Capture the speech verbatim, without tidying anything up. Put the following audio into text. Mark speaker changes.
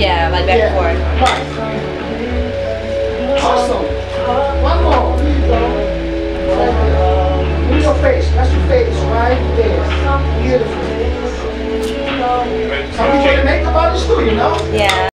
Speaker 1: Yeah, like back
Speaker 2: yeah.
Speaker 1: and forth.
Speaker 2: Right. Awesome. One more. Here you go. Look at your face. That's your face right there. Beautiful. Some people make makeup artists too, you know?
Speaker 1: Yeah.